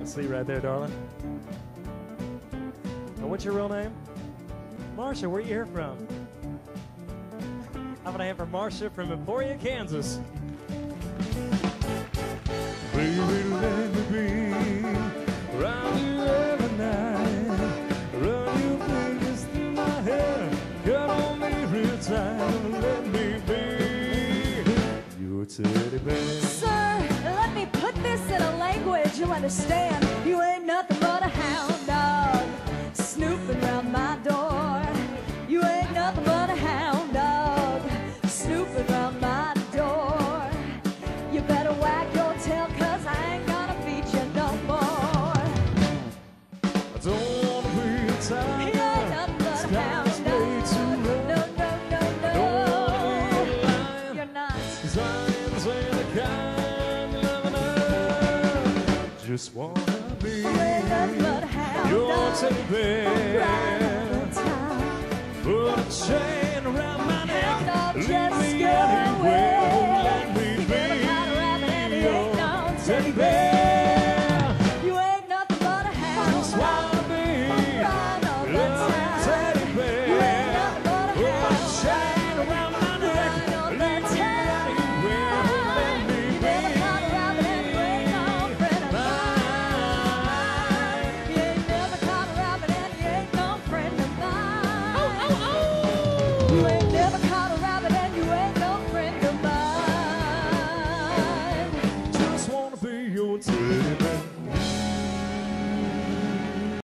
See right there, darling. Now, what's your real name? Marcia, where you here from? How about I have for Marcia from Emporia, Kansas? Baby, let me be around you every night. Run your fingers through my hair. Cut on me real tight. Let me be your teddy bear. Sir, let me put this in a language you'll understand. You ain't nothing but a hound dog snooping round my door. You ain't nothing but a hound dog snooping round my door. You better wag your tail, cause I ain't gonna feed you no more. I don't wanna be a tiger. You ain't nothing but a hound dog. No, no, no, no. You're not. Cause I ain't saying the kind you love enough. Just wanna be You ain't nothing but a hound your dog. teddy bear. Right all the time. Put a chain around my neck. Hound dog, Leave just me go out here